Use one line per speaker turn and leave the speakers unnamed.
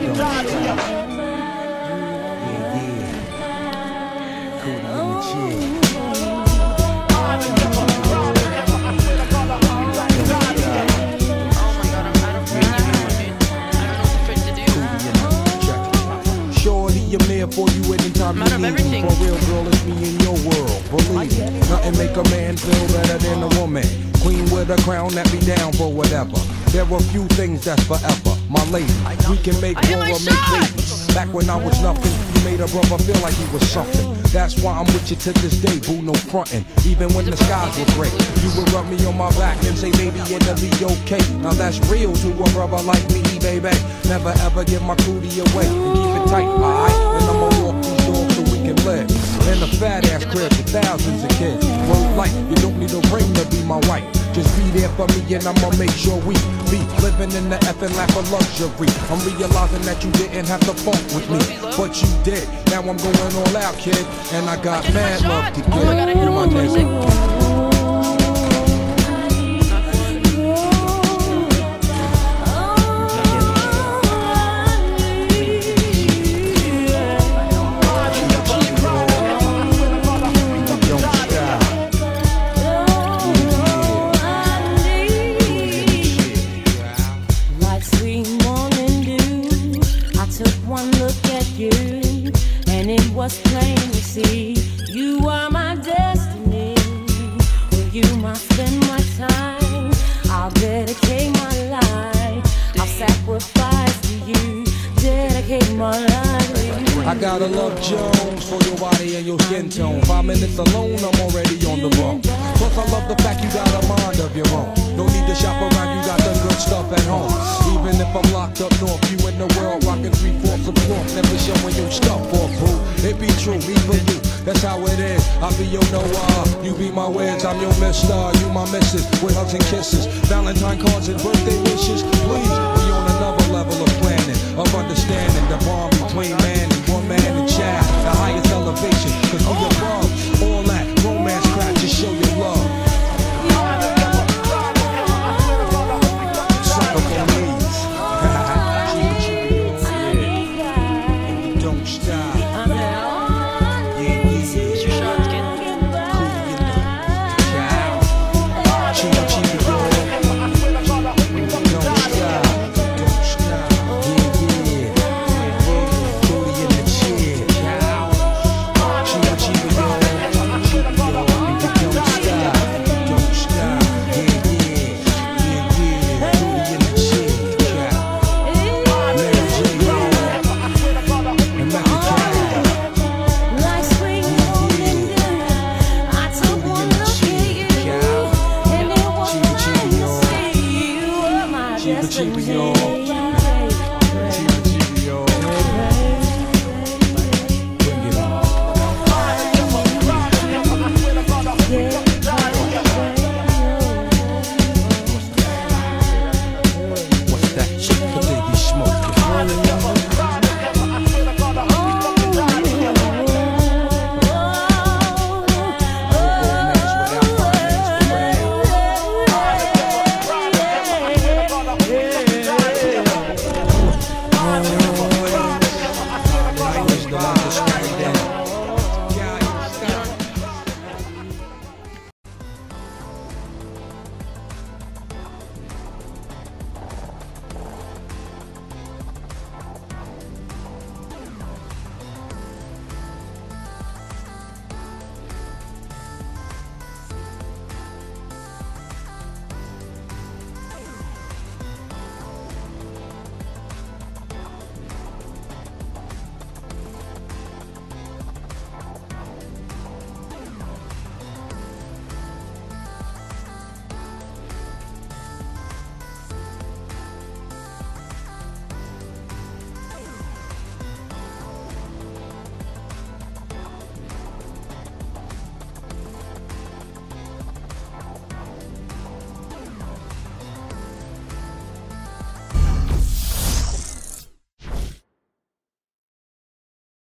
I'm there for you anytime you need me. For real, girl, it's me in your world. Believe me, nothing make a man feel better than a woman. Queen with a crown that be down for whatever. There are few things that's forever. My lady, we can make war or make babies. Back when I was nothing, you made a brother feel like he was something. That's why I'm with you to this day, boo, no frontin'. Even when the skies were gray, you would rub me on my back and say, baby, it'll be okay. Now that's real to a brother like me, baby. Never ever give my cootie away and keep it tight, alright? And I'ma walk these doors so we can live in a fat ass crib with thousands of kids. Word life, you don't need a ring to be my wife. Just be there for me and I'ma make sure we be living in the effing lap of luxury. I'm realizing that you didn't have to funk with me, but you did. Now I'm going all out, kid, and I got mad love to give.
Oh my God, I hit him with music.
One look at you, and it was plain to see you are my destiny. With you, I spend my time. I'll dedicate my life. I'll sacrifice to you. Dedicate my life to you.
I gotta love Jones for your body and your skin tone. 5 minutes alone, I'm already on the road. Plus, I love the fact you got a mind of your own. No need to shop around, you got the good stuff at home. Even if I'm locked up north, you in the world rocking 3/4 of cloth. Never showing your stuff off, boo. It be true, me for you, that's how it is. I be your Noah, you be my Wiz, I'm your mister, you my missus. With hugs and kisses, Valentine cards and birthday wishes. Please, we on another level of planning, of understanding the bond between man and woman and child. The highest elevation, cause we above all that romance crap, just show your love.
Destiny.